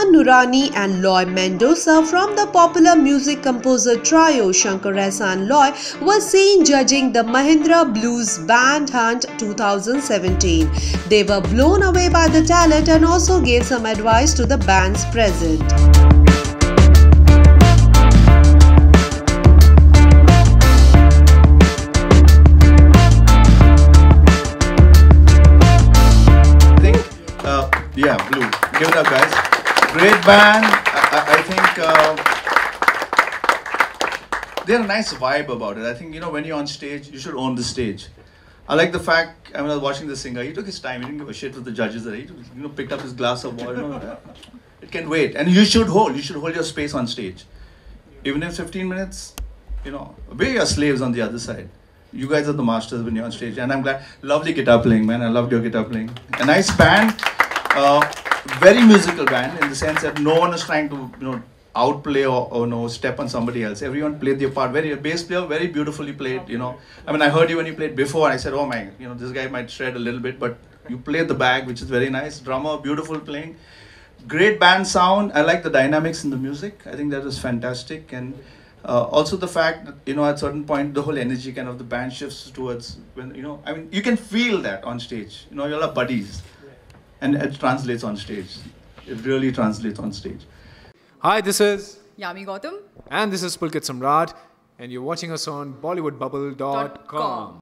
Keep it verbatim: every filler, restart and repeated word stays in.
Nurani and Loy Mendoza from the popular music composer trio Shankar Ehsaan Loy were seen judging the Mahindra Blues Band Hunt two thousand seventeen. They were blown away by the talent and also gave some advice to the bands present. Yeah, Blue. Give it up, guys. Great band. I, I think uh, there's a nice vibe about it. I think, you know, when you're on stage, you should own the stage. I like the fact, I mean, I was watching the singer, he took his time, he didn't give a shit with the judges. He, you know, picked up his glass of water. You know, it can wait. And you should hold, you should hold your space on stage. Even in fifteen minutes, you know, we are slaves on the other side. You guys are the masters when you're on stage. And I'm glad, lovely guitar playing, man. I loved your guitar playing. A nice band. Uh, very musical band in the sense that no one is trying to, you know, outplay or, or no step on somebody else. Everyone played their part. Very bass player, very beautifully played. You know, I mean, I heard you when you played before. And I said, oh my, you know, this guy might shred a little bit, but you played the bag, which is very nice. Drummer, beautiful playing, great band sound. I like the dynamics in the music. I think that was fantastic, and uh, also the fact that, you know, at a certain point the whole energy kind of the band shifts towards when, you know, I mean, you can feel that on stage. You know, you're all buddies. And it translates on stage. It really translates on stage. Hi, this is Yami Gautam. And this is Pulkit Samrat. And you're watching us on Bollywood Bubble dot com.